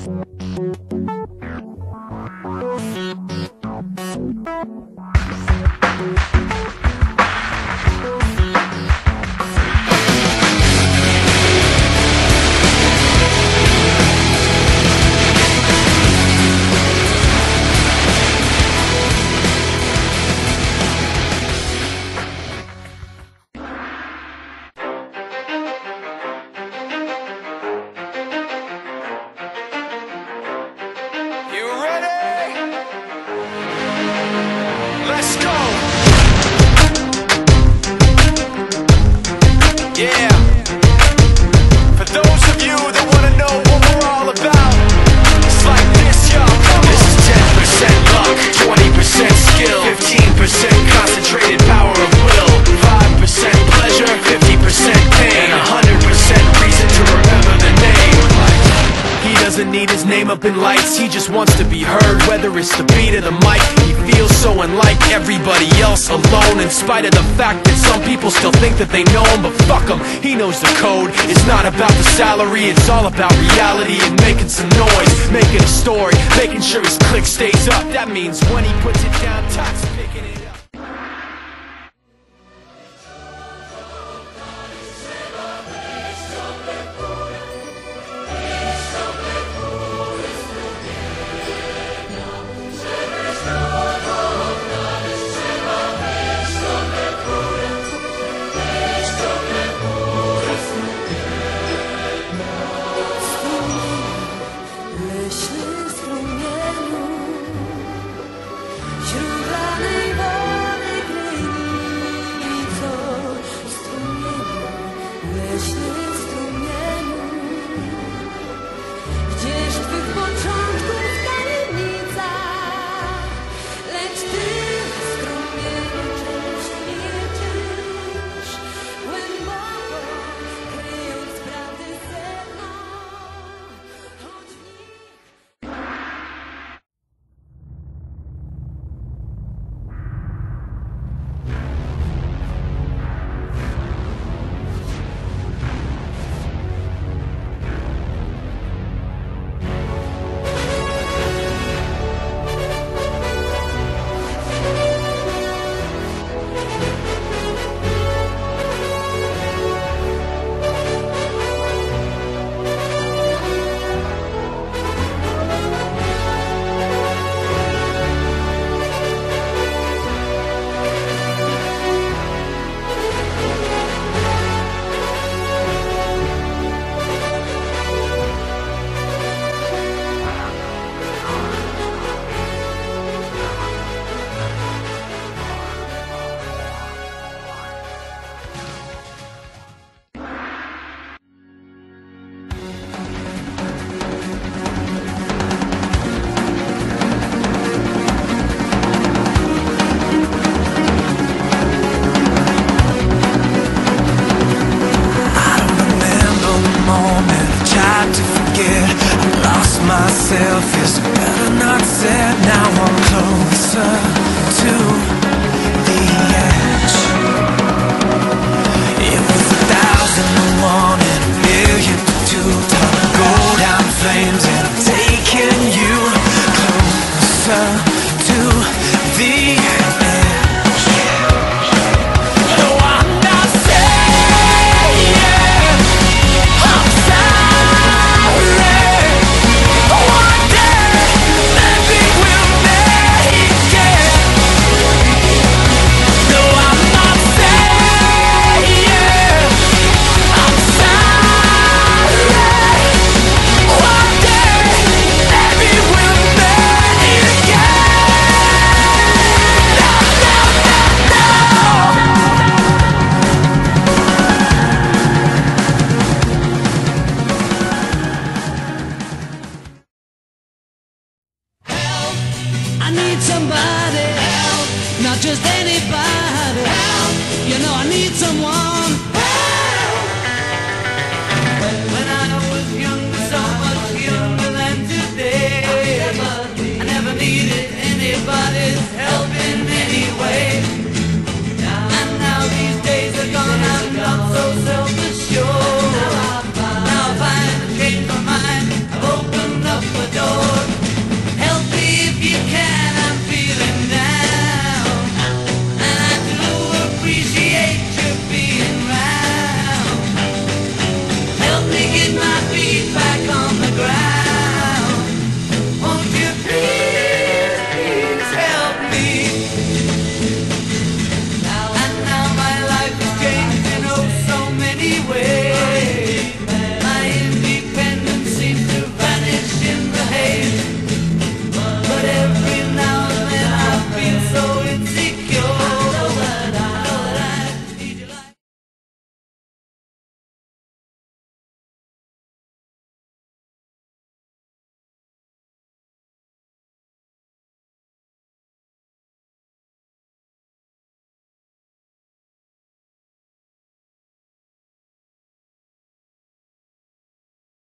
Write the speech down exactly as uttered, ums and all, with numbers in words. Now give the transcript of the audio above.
Let's go! Yeah! For those of you that wanna know what we're all about, it's like this, y'all. This is ten percent luck, twenty percent skill, fifteen percent concentrated power of will, five percent pleasure, fifty percent pain, and one hundred percent reason to remember the name. He doesn't need his name up in lights, he just wants to be heard, whether it's the beat of the mic. He feels so unlike everybody else, alone, in spite of the fact that some people still think that they know him. But fuck him, he knows the code. It's not about the salary, it's all about reality and making some noise, making a story, making sure his click stays up. That means when he puts it down, Tox picking it up. Myself is better not said. Now I'm closer to the edge. It was a thousand to one and a million to two. Time to go down in flames, and I'm taking you closer to the edge. No, I'm not saying I'm sorry. One day, maybe we'll make it. No, I'm not saying I'm sorry. One day, maybe we'll make it. No, no, no, no. I need somebody help, not just anybody help. You know I need someone